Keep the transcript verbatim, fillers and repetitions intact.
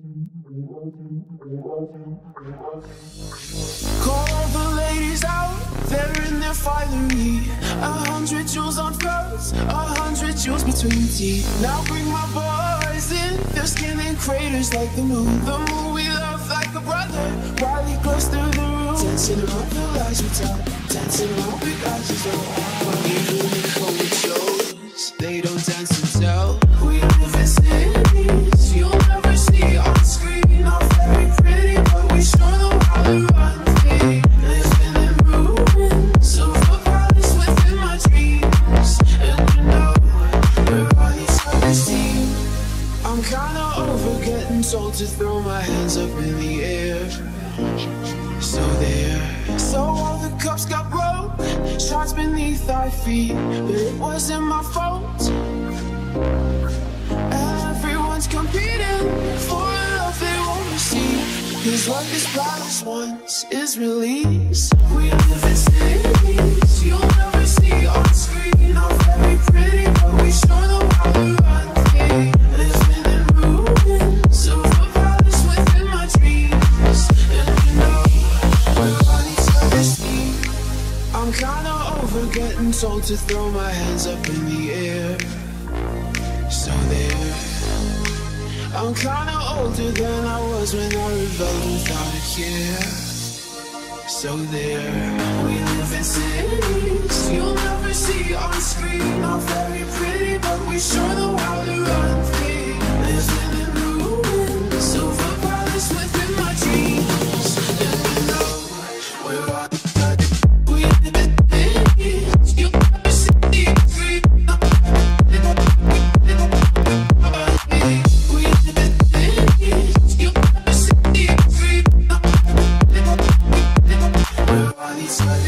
Call all the ladies out, they're in their finery. A hundred jewels on furs, a hundred jewels between teeth. Now bring my boys in, their skin in craters like the moon. The moon we love like a brother, while he goes through the room. Dancing around the lies we tell, dancing around big eyes as well. But even in cold shows, they don't dance and tell. We live in cities you'll never see on screen. Not very pretty, but we sure know how to run things. Living in ruins of a palace within my dreams. And you know, we're on each other's team. I'm kinda over getting told to throw my hands up in the air. So there, so all the cups got broke, shots beneath our feet, but it wasn't my fault. Everyone's competing for a love they won't receive, 'cause what this palace wants is release. We live in cities you'll never see on screen. Not very pretty, but we sure know how to run things. Living in ruins of a palace within my dreams. And you know, we're on each other's team. I'm kinda over getting told to throw my hands up in the air. So there, I'm kinda older than I was when I rebelled without a care. So there, we live in cities you'll never see on screen. Not very pretty, but we sure know how to run things. Living in ruins of a palace within my dreams. And you know, we're on the other. We live in cities you'll never see on screen. We're on each other.